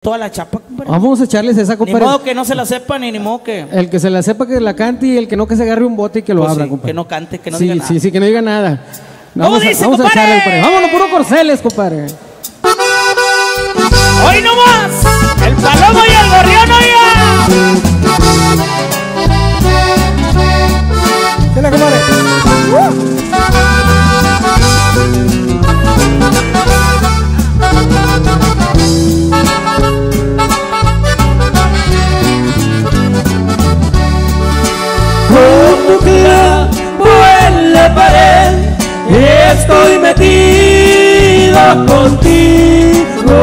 toda la chapa, compadre. Vamos a echarles esa, compadre. Ni modo que no se la sepa, ni modo que... El que se la sepa que la cante y el que no que se agarre un bote y que lo Pues abra, sí, compadre. que no cante, que no sí, diga nada. Sí, que no diga nada. ¿Cómo dice, vamos a compadre? echarle, compadre. Vámonos, puro Corceles, compadre. ¡Hoy nomás! ¡El palomo y el gorrión, oiga! ¿Qué le, compadre? Como clavo en la pared, estoy metido contigo.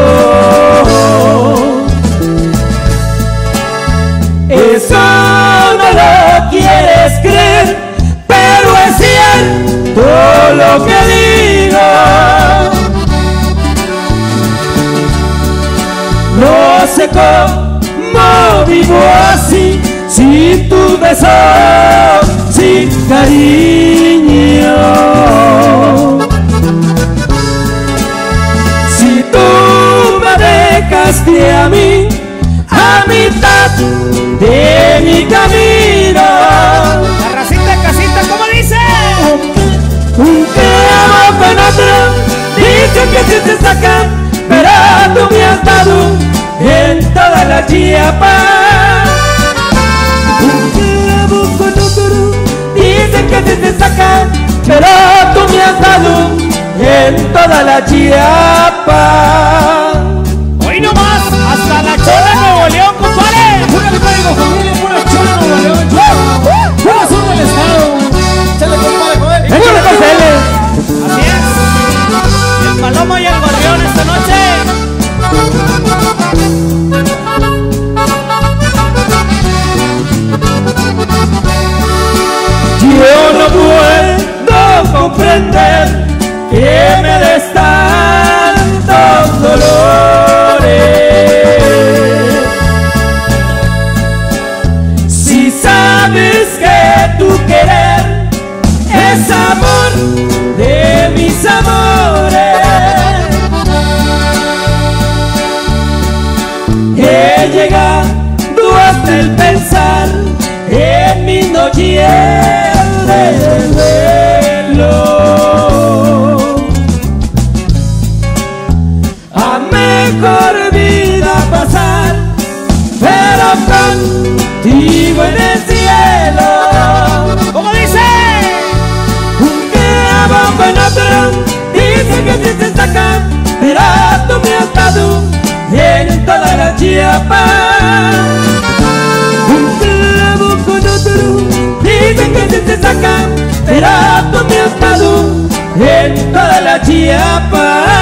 Eso no lo quieres creer, pero es cierto lo que digo. No sé cómo vivo así, sin tu beso, sin cariño. Si tú me dejaste a mí, a mitad de mi camino. La racita casita, ¿cómo dice? Un clavo con otro, dicen que si te sacan, pero tú me has dado en toda la Chiapa. Un clavo con otro, dicen que si te sacan, pero tú me has dado en toda la Chiapa. Hoy nomás, hasta la Chola, Nuevo León, compadre. Pura código familia, pura Chola, Nuevo León. Pura sur del estado. Chale, compadre, joder. ¡Pura Corceles! Así es. El palomo y el gorrión esta noche. Yo no puedo comprender que me des tantos dolores. Si sabes que tu querer es amor de mis amores, he llegado hasta el pensar en mi noche de duelo. A mejor vida pasar, pero contigo en el cielo. ¿Cómo dice? Un clavo con otro, dice que si te sacan, pero tú me has dado en toda la Chiapa. Un clavo con otro, dicen que si te sacan, pero tú me has dado en toda la Chiapa.